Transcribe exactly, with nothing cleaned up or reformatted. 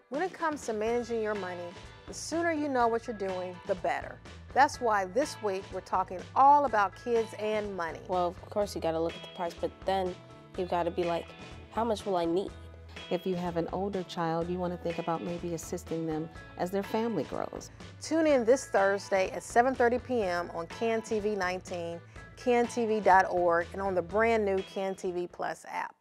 When it comes to managing your money, the sooner you know what you're doing, the better. That's why this week we're talking all about kids and money. Well, of course you got to look at the price, but then you got to be like, how much will I need? If you have an older child, you want to think about maybe assisting them as their family grows. Tune in this Thursday at seven thirty p m on Can T V nineteen, can T V dot org, and on the brand new Can T V Plus app.